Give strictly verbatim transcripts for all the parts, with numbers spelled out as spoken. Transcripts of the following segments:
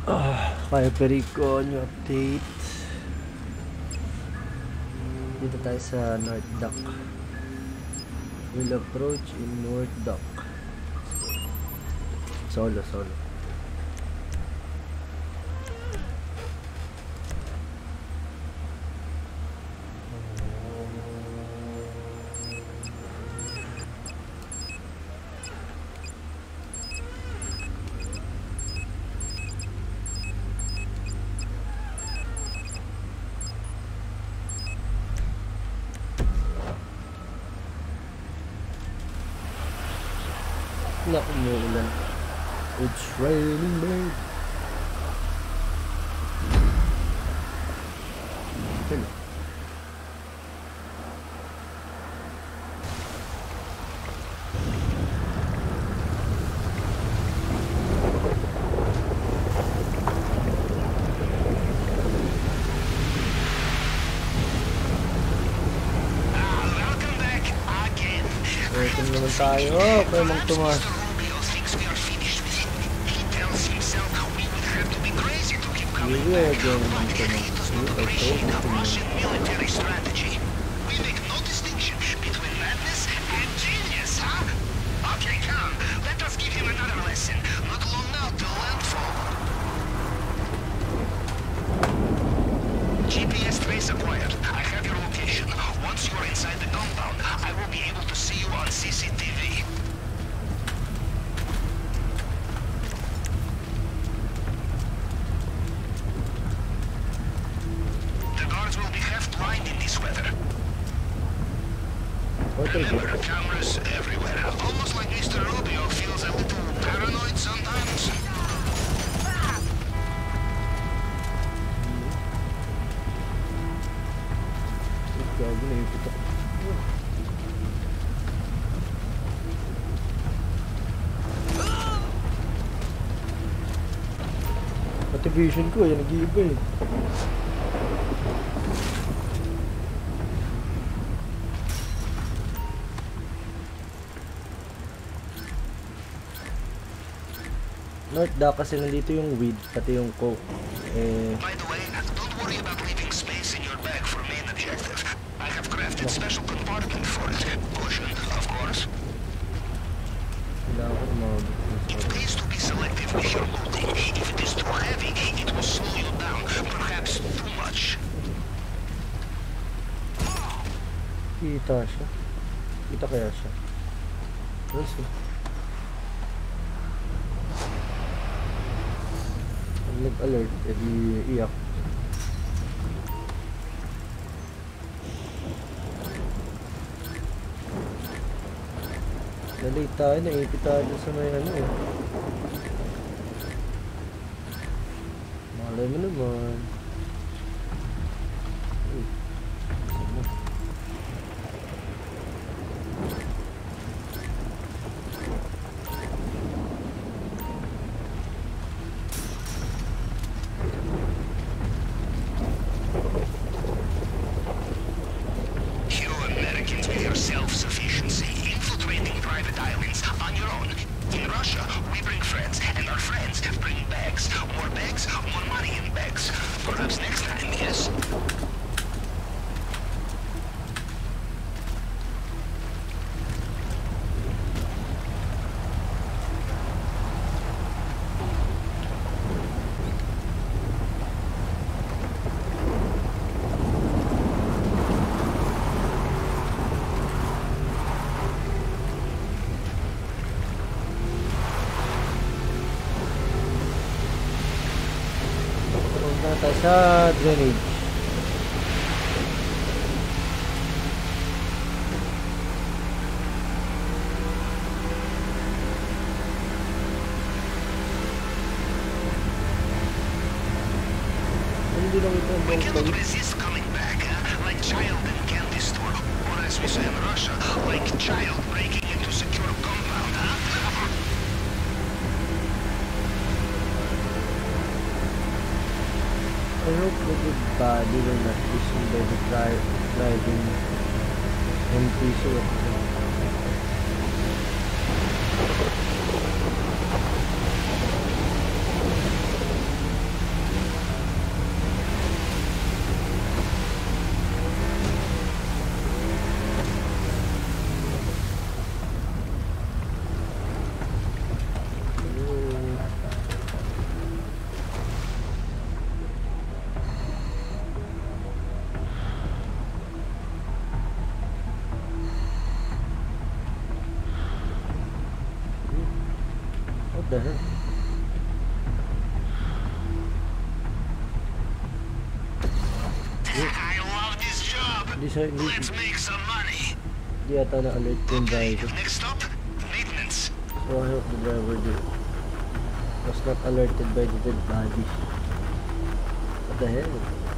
Ah, Cayo Perico, new update. Dito tayo sa North Dock. We'll approach in North Dock. Solo, solo. Na umuulan. It's raining, babe. Hello. Welcome back again. Welcome naman tayo. Kaya mang tumas. We are going to the Russian military strategy. We make no distinction between madness and genius, huh? Okay, come. Let us give him another lesson. Not long now till landfall. G P S trace acquired. I have your location. Once you are inside the compound, I will be able to see you on C C T V. Remember, cameras everywhere. Almost like Mister Rubio feels a little paranoid sometimes. Pati vision ko, yan nag-iiba eh. North Dock kasi nandito yung weed, pati yung coke. Eh, By the way, don't worry about leaving space in your bag for main objective. I have crafted special compartment for it. Cushion, of course. kailangan ko umabot. It pays to be selective with your loading. If it is too heavy, it will slow you down, perhaps too much. Kita siya. Kita kaya siya. Let's see. Nag-alert, edi iyak. Nalate tayo, naipit tayo sa may ano eh. Malay mo naman. Uy, sama. Self-sufficiency, infiltrating private islands on your own. In Russia, we bring friends, and our friends bring bags. More bags, more money in bags. Perhaps next time, yes? Tayo sa drainage. Hindi lang ito ang We cannot resist coming back, huh? Like child in candy store. Or as we say in Russia, like child breaking into secure compound, huh? I hope the good body will not be seen by the dri driving M P C. What the hell? I love this job. This I need. Let's make some money. Di ata na-alert yung Okay, driver. next stop, maintenance. So I hope the driver did. Was not alerted by the dead body. What the hell?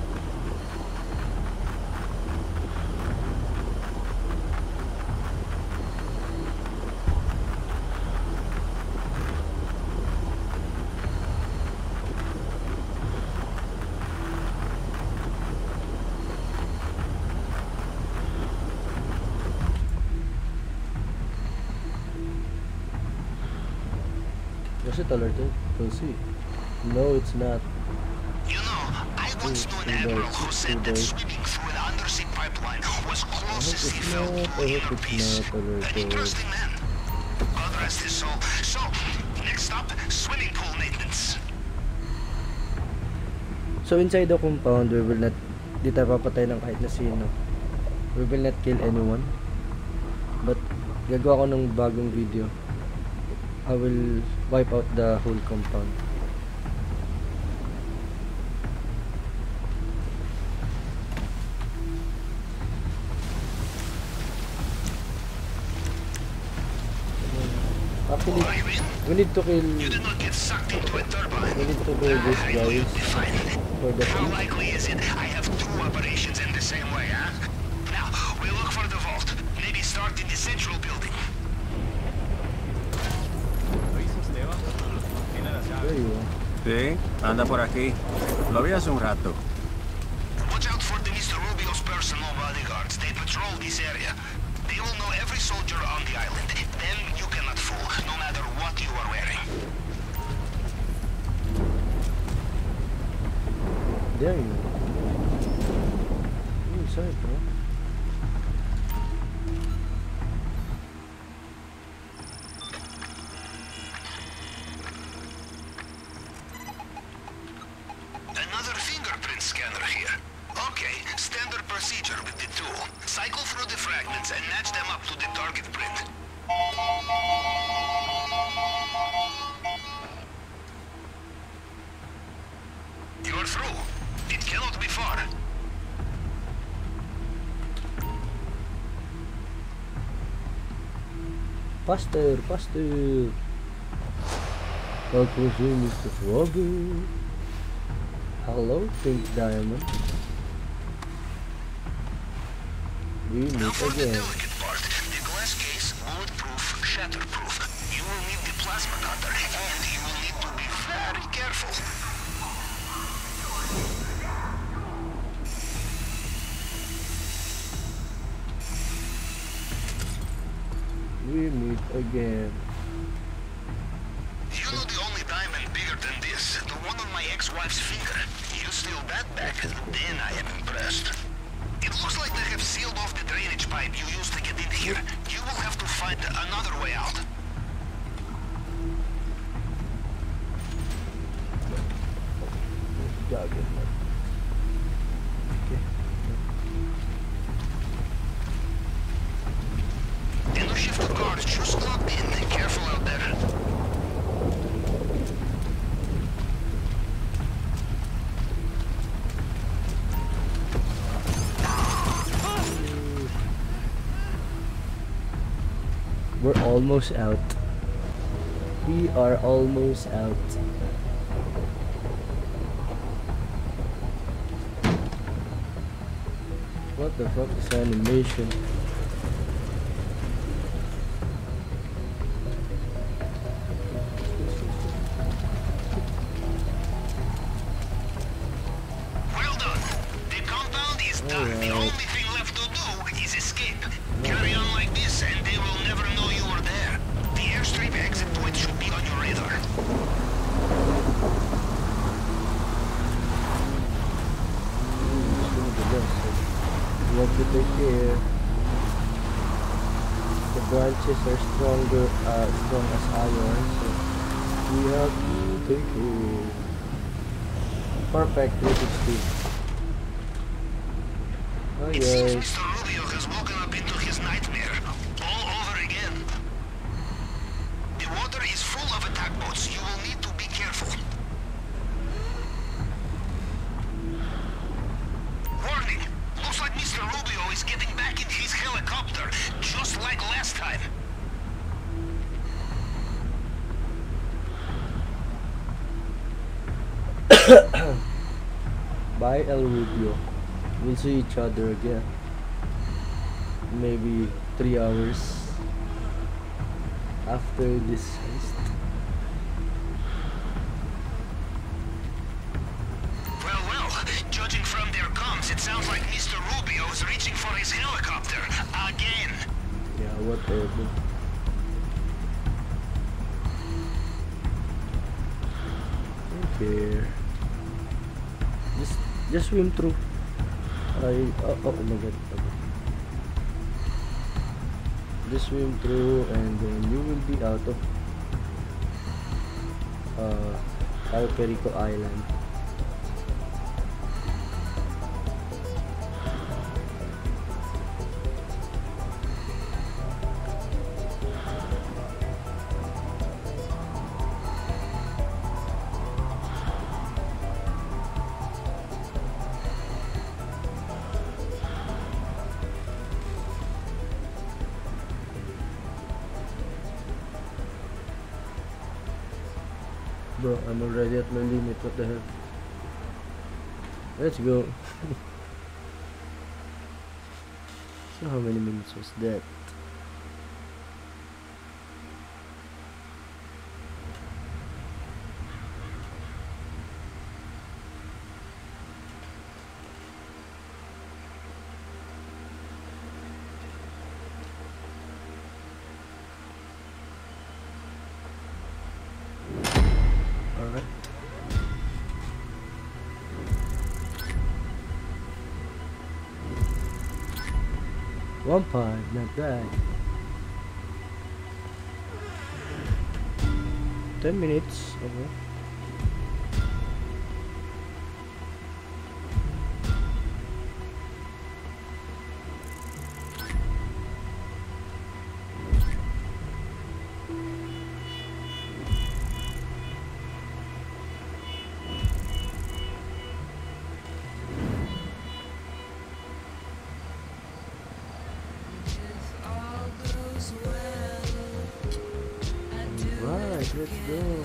Was it alerted? We'll see. No, it's not. You know, I once knew an admiral who said that swimming through an undersea pipeline was closest he felt to inner peace. An interesting man. God rest his soul. So, next stop, swimming pool maintenance. So inside the compound, we will not, di tayo papatay ng kahit na sino. We will not kill anyone. But, gagawa ko ng bagong video. I will wipe out the whole compound. Actually, we need to kill. You did not get sucked into a turbine. We need to kill these I know guys you'll be fine. for the How fleet. likely is it I have two operations in the same way, huh? Now, we look for the vault. Maybe start in the central building. There you are. Sí, anda por aquí. Lo vi hace un rato. Watch out for the Mister Rubio's personal bodyguards. They patrol this area. They will know every soldier on the island. Them you cannot fool, no matter what you are wearing. There you are. You're inside, bro. Another fingerprint scanner here. Okay, standard procedure with the tool. Cycle through the fragments and match them up to the target print. You're through. It cannot be far. Faster, faster. What was in Mister Froggy? Hello, Pink Diamond. We Now meet for the again. delicate part, the glass case, bulletproof, shatterproof. You will need the plasma cutter, and you will need to be very careful. We meet again. You know the only diamond bigger than this, the one on my ex-wife's finger. You steal that back, then I am impressed. It looks like they have sealed off the drainage pipe you used to get in here. You will have to find another way out. Juggernaut. And the shift of guards just locked in. Careful out there. We're almost out. We are almost out. What the fuck is animation? Well done. The compound is done. The Alright. only thing left to do is escape. Carry on like this and they will never know you were there. The airstrip exit point should be on your radar. You have to take care. The branches are stronger, uh, strong as iron, so we have to take care. Perfect, three sixty. Hi It seems guys. Mister Rubio has woken up into his nightmare. All over again. The water is full of attack boats. Bye, El Rubio. We'll see each other again. Maybe three hours after this heist. Well, well, judging from their comms, it sounds like Mister Rubio is reaching for his helicopter again. Yeah, whatever. Okay. Just, just swim through. I, oh, oh my god. Okay. Just swim through and then you will be out of uh, Cayo Perico Island. Bro, I'm already at my limit. What the hell? Let's go. So how many minutes was that? Alright. One pod, not bad. Ten minutes. Okay. Right, let's go.